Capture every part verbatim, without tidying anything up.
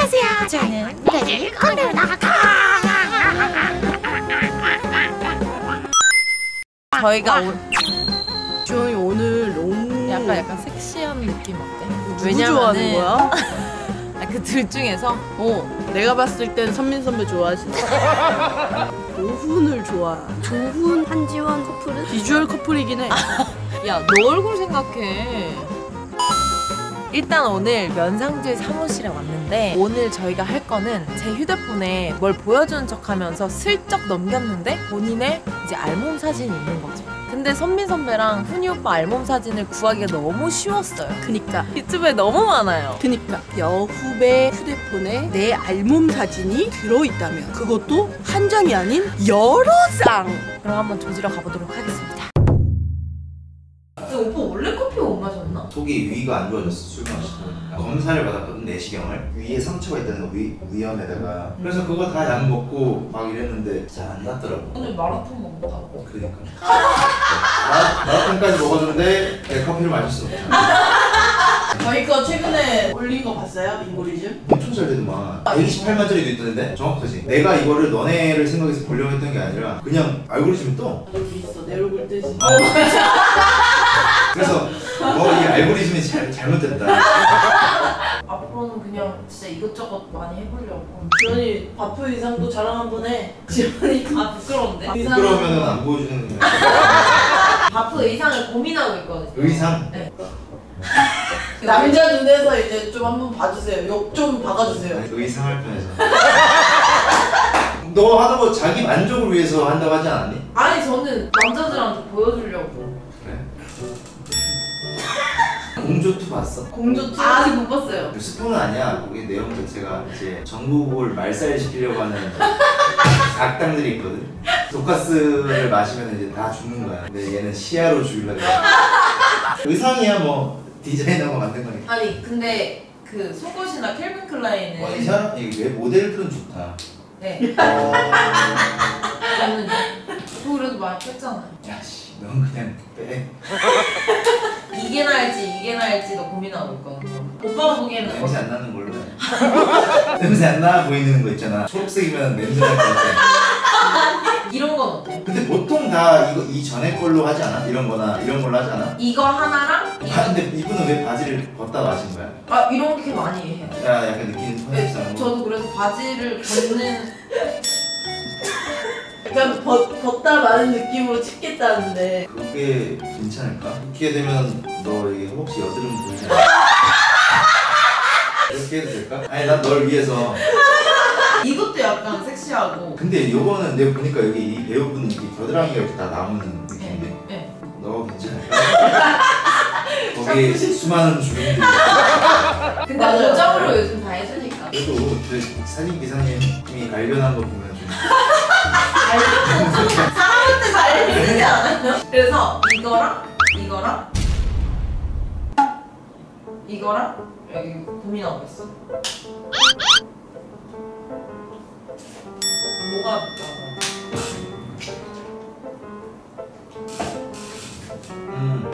안녕하세요. 저는 레디 코르나가. 저희가 오... 주원이 오늘 너무 약간 약간 섹시한 느낌 어때? 누구 좋아하는 거야? 아, 그 둘 중에서? 어, 내가 봤을 땐 선민 선배 좋아하지. 조훈을 좋아. 조훈, 한지원 커플은? 비주얼 커플이긴 해. 야, 너 얼굴 생각해. 일단 오늘 면상주의 사무실에 왔는데 오늘 저희가 할 거는 제 휴대폰에 뭘 보여주는 척하면서 슬쩍 넘겼는데 본인의 이제 알몸 사진이 있는 거죠. 근데 선민 선배랑 훈이 오빠 알몸 사진을 구하기가 너무 쉬웠어요. 그니까 유튜브에 너무 많아요. 그니까 여후배 휴대폰에 내 알몸 사진이 들어있다면 그것도 한 장이 아닌 여러 장! 그럼 한번 조지러 가보도록 하겠습니다. 오빠 원래 커피 못 마셨나? 속이 위가 안 좋아졌어, 술 마시고. 검사를 받았거든, 내시경을. 위에 상처가 있다는 거, 위, 위염에다가. 그래서 그거 다 약 먹고 막 이랬는데 잘 안 낫더라고. 오늘 마라톤 먹었다고. 그러니까 마, 마라톤까지 먹었는데 내 커피를 마실 수 없잖아. 저희 거 최근에 올린 거 봤어요? 빙고리즘? 엄청 잘 되더만. 백이십팔만 짜리도 있던데? 정확하지? 내가 이거를 너네를 생각해서 보려고 했던 게 아니라 그냥 알고리즘이 떠. 여기 있어, 내 얼굴 뜨지. 어. 그래서 뭐 이 알고리즘이 잘, 잘못됐다. 앞으로는 그냥 진짜 이것저것 많이 해보려고. 지원이 바프 의상도 자랑 한번 해. 지원이 아 부끄러운데? 부끄러우면 안 보여주는 거야. 바프 의상을 고민하고 있거든요. 의상? 네. 남자 눈에서 이제 좀 한번 봐주세요. 욕 좀 박아주세요. 의상할 뻔해서. 너 하던 거 자기 만족을 위해서 한다고 하지 않았니? 아니 저는 남자들한테 보여주려고. 그래? 공조투 봤어? 공조투? 아직 못 봤어요. 스포는 아니야. 거기 내용 자체가 이제 전국을 말살시키려고 하는 악당들이 있거든. 독가스를 마시면 이제 다 죽는 거야. 근데 얘는 시야로 죽이려고 해. 의상이야 뭐 디자이너가 만든 거니까. 아니 근데 그 속옷이나 캘빈 클라인은 와, 이 사람 이왜 모델들은 좋다. 네. 어... 저는 저 그래도 많이 뺐잖아요. 야씨, 넌 그냥 빼. 이게 나을지 이게 나을지도 고민하고 있거든요. 오빠가 보기에는 냄새 안 나는 걸로 해. 냄새 안 나 보이는 거 있잖아. 초록색이면 냄새 날 것 같아. 이런 건 어때? 근데 보통 다 이거 이 전에 걸로 하지 않아? 이런 거나 이런 걸로 하지 않아? 이거 하나랑 이거. 아, 근데 이분은 왜 바지를 벗다 마신 거야? 아 이렇게 많이 해요. 야, 약간 느끼는 네, 컨셉상. 저도 그래서 바지를 벗는 약간 벗, 벗다 마는 느낌으로 찍겠다는데. 그게 괜찮을까? 그렇게 되면 너 이게 혹시 여드름 보이지 않아? 이렇게 해도 될까? 아니 난 널 위해서. 이것도 약간 섹시하고. 근데 이거는 내가 보니까 여기 이 배우분 이 겨드랑이가 이렇게 다 나오는 느낌인데. 네. 네. 너 괜찮을까? 거기 수많은 주민들이. 근데 맞아요. 고정으로 요즘 다 해주니까. 그래도 그 사진 기사님이 발견한 거 보면 좀. 사람한테 잘 쓰지 않아요? 그래서 이거랑 이거랑 이거랑 여기 고민하고 있어. 뭐가 좋아? 음.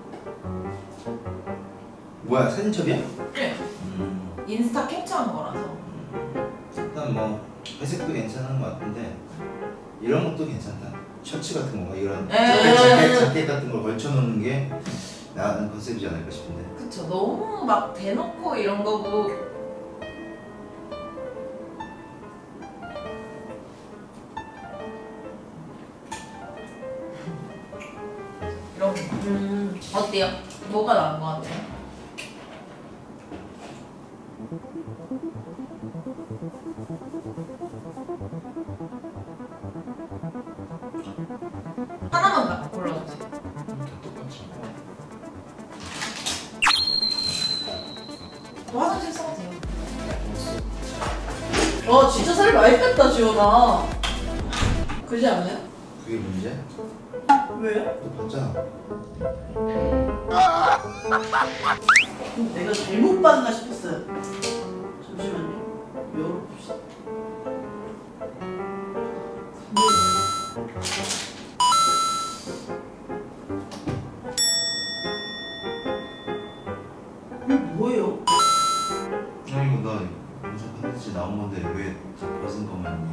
뭐야, 사진첩이야? 네. 음. 인스타 캡처한 거라서. 일단 뭐 회색도 괜찮은 것 같은데 이런 것도 괜찮다. 셔츠 같은 거 이런 자켓, 자켓, 자켓 같은 걸 걸쳐놓는 게 나은 컨셉이지 않을까 싶은데. 그쵸. 너무 막 대놓고 이런 거고. 이런 거. 음. 어때요? 뭐가 나은 것 같아요? 하나만 딱 골라주세요. 똑같이. 화장실 써도 돼요. 어, 진짜 살 많이 뺐다, 지원아. 그러지 않아요? 그게 문제야? 왜요? 또 봤잖아. 내가 잘못 봤나 싶었어요. 잠시만요. 열어봅시다. 이게 뭐예요? 아니 이거 나 무슨 컨텐츠 나온 건데 왜 저 벗은 것만 있냐?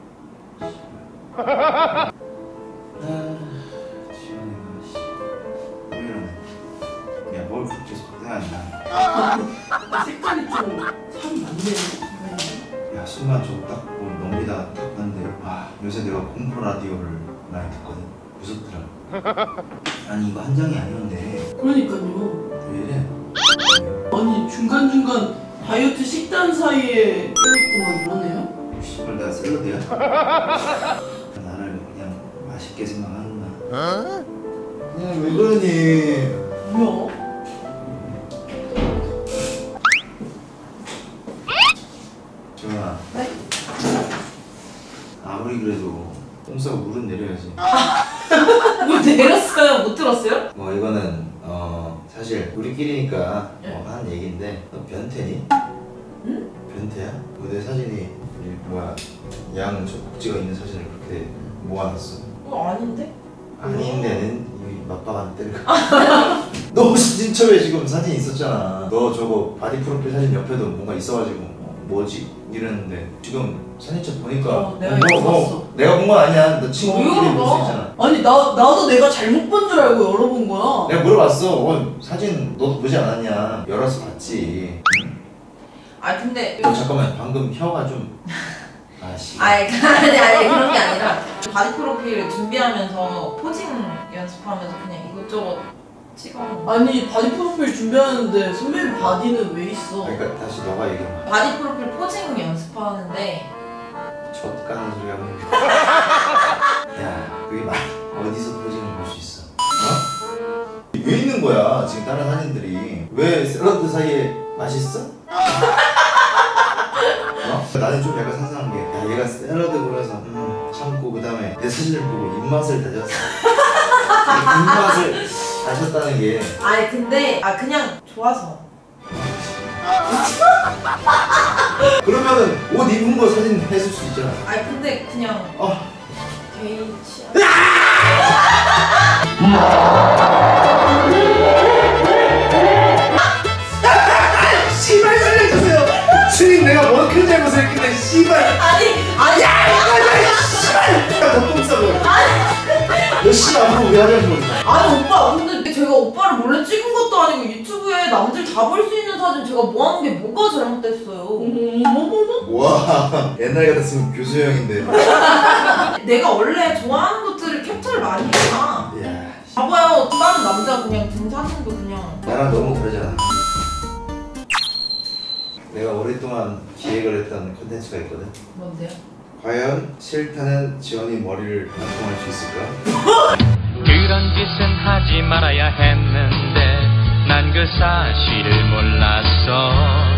아, 지원이가 씨. 왜 이러네. 야, 뭘 그렇게 속상하냐? 색깔이 좀 참 많네. 야, 순간 저거 딱 뭐 넘기다가 딱 봤는데 와, 요새 내가 공포 라디오를 많이 듣거든. 무섭더라. 아니 이거 한 장이 아니었는데 그러니까요. 왜 이래? 아니 중간중간 다이어트 식단 사이에 껴있고 막 이러네요. 씨발 내가 샐러드야? 나를 그냥 맛있게 생각하는구나. 어? 그냥 왜 그러니? 뭐야? 정연아. 네? 아무리 그래도 똥 싸고 물은 내려야지. 뭐 내렸어요? 못 들었어요? 뭐 이거는 어 사실 우리끼리니까 네. 뭐 하는 얘기인데 너 변태니? 응? 변태야? 뭐 내 사진이 이 뭐야 양 저 복지가 있는 사진을 그렇게 모아놨어. 어 아닌데? 아닌데는 이 맞박한 때릴까? 너 사진첩에 지금 사진 있었잖아. 너 저거 바디 프로필 사진 옆에도 뭔가 있어가지고 어, 뭐지? 이랬는데 지금 사진첩 보니까 어, 내가 뭐, 이거 뭐, 봤어. 내가 본 건 아니야. 너 친구끼리 뭐 볼 수 이거 있잖아. 아니 나 나도 내가 잘못 본 줄 알고 열어본 거야. 내가 물어봤어. 어, 사진 너도 보지 않았냐? 열어서 봤지. 응? 아 근데 어, 잠깐만 방금 혀가 좀 아씨. 아니 아니 아니 그런 게 아니라 바디 프로필 준비하면서 포징 연습하면서 그냥 이것저것 찍어. 아니 바디 프로필 준비하는데 선배님 바디는 왜 있어? 그러니까 다시 너가 얘기해. 바디 프로필 포징 연습하는데 젖 까는 소리 하고 있는 거. 야, 그게 말 어디서 포징을 볼 수 있어? 어? 왜 있는 거야? 지금 다른 사진들이 왜 샐러드 사이에 맛있어? 어? 나는 좀 약간 상상한 게, 야 얘가 샐러드 보면서 음, 참고 그 다음에 내 사진을 보고 입맛을 다졌어. 입맛을 다셨다는 게. 아니 근데 아 그냥 좋아서. 그러면은 옷 입은 거 사진 했을 수 있잖아. 아니 근데 그냥 어. 개인 취향. 씨발 살려주세요. 주님 내가 뭐 큰 잘못을 했길래 씨발. 아니 아니 씨발. 너똥 싸고. 너 씨발 앞으로 왜 하자는 거야? 아니 오빠 근데 제가 오빠를 몰래 찍은 것도 아니고 유튜브에 남들 다 볼 수 있는 사진 제가 뭐 하는 게 뭐가 잘못됐어요? 어머머머. 와 옛날 같았으면 교수형인데. 내가 원래 좋아하는 것들을 캡처를 많이 했나? 이야. 봐봐요 다른 남자 그냥 든 사진도 그냥 나랑 너무 다르잖아. 내가 오랫동안 기획을 했던 콘텐츠가 있거든. 뭔데요? 과연 싫다는 지원이 머리를 반통할 수 있을까? 그런 짓은 하지 말아야 했는데 난 그 사실을 몰랐어.